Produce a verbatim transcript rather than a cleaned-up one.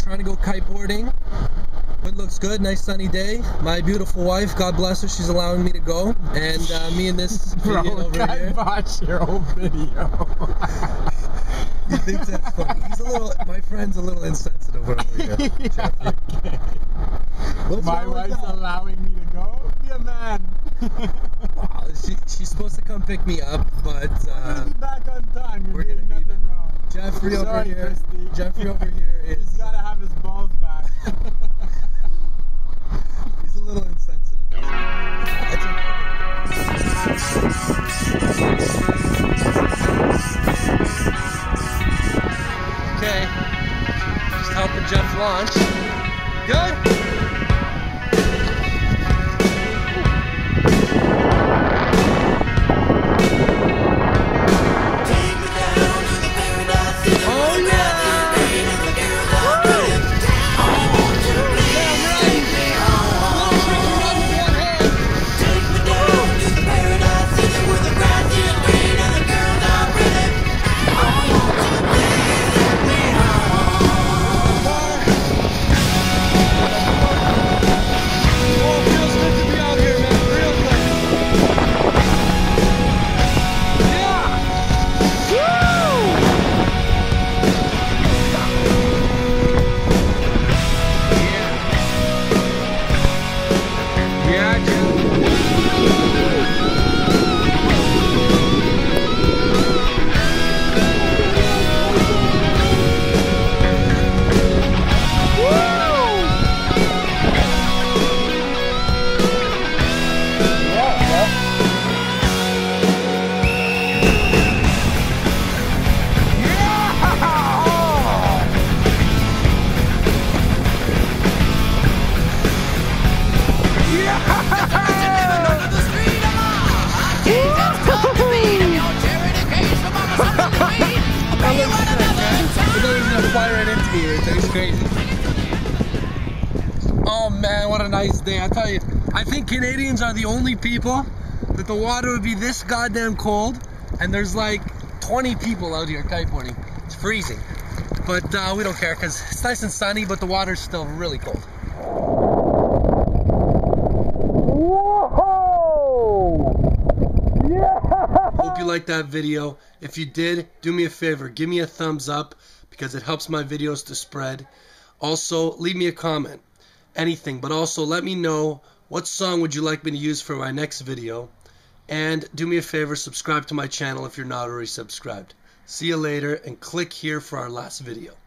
trying to go kiteboarding. It looks good, nice sunny day. My beautiful wife, God bless her, she's allowing me to go. And uh, me and this Bro, idiot over here. watch your whole video. He thinks that's funny. He's a little, my friend's a little insensitive over here. Yeah, okay. What's My wife's allowing me to go? Be a man. Wow, she, she's supposed to come pick me up, but uh, we're gonna be back on time. You're we're doing gonna be nothing back. wrong. Jeffrey over Sorry, here. Christy. Jeffrey over here is. He's gotta have his balls back. He's a little insensitive. That's okay. Just helping Jeff launch. Good? Fly right into me, it's crazy. Oh man, what a nice day. I tell you, I think Canadians are the only people that the water would be this goddamn cold, and there's like twenty people out here kiteboarding. It's freezing. But uh, we don't care because it's nice and sunny, but the water's still really cold. Whoa! Yeah! Hope you liked that video. If you did, do me a favor, give me a thumbs up, because it helps my videos to spread. Also, leave me a comment, anything, but also let me know what song would you like me to use for my next video. And do me a favor, subscribe to my channel if you're not already subscribed. See you later, and click here for our last video.